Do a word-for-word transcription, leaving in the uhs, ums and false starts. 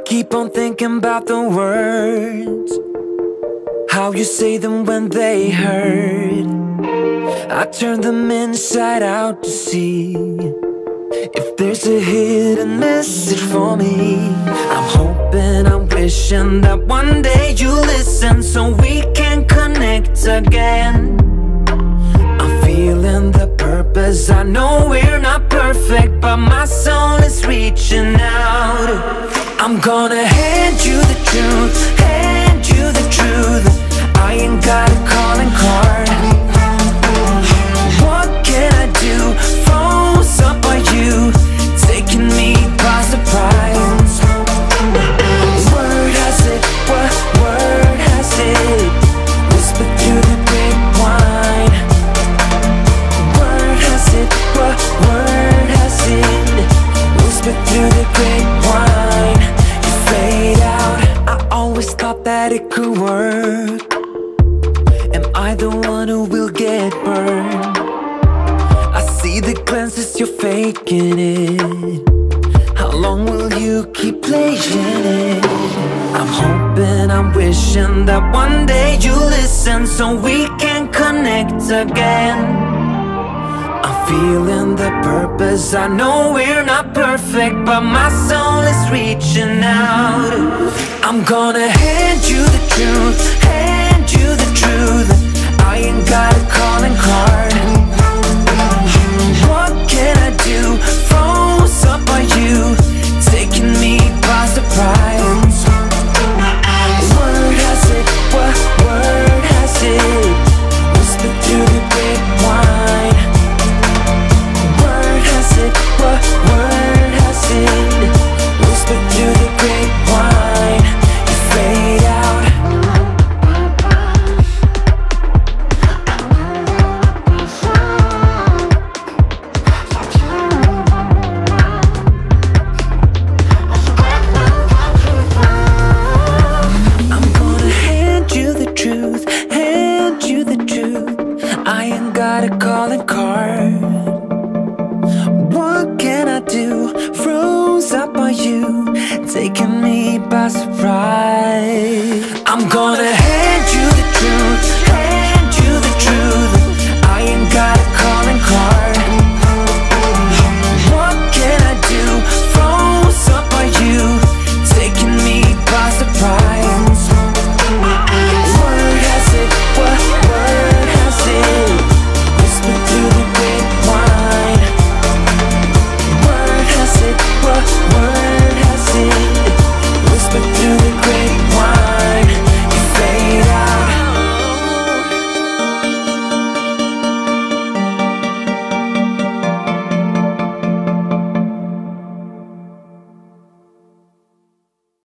keep on thinking about the words, how you say them when they hurt. I turn them inside out to see if there's a hidden message for me. I'm hoping, I'm wishing that one day you listen so we can connect again. I'm feeling the purpose, I know we're not perfect, but my soul is reaching out. I'm gonna hand you the truth, hand you the truth. I ain't got a calling card. What can I do? Phone's up by you, taking me by surprise. Word has it, what word has it? Whisper through the grapevine. Word has it, what word has it? Whisper through the grapevine. You fade out. I always thought that it could work. Am I the one who will get burned? I see the glances, you're faking it. How long will you keep playing it? I'm hoping, I'm wishing that one day you listen so we can connect again. I'm feeling the purpose, I know we're not perfect, but my soul is reaching out. I'm gonna hand you the truth, hand you the truth. I ain't got a calling card. What can I do? Froze up by you, taking me by surprise. Word has it, what word has it? Whisper through the grapevine. Word has it, what word has it? Whisper through the grapevine. You fade out. I'm gonna hand you the truth, hand you the truth. I ain't got a calling card. What can I do? Froze up by you, taking me by surprise. I'm gonna hand you the truth,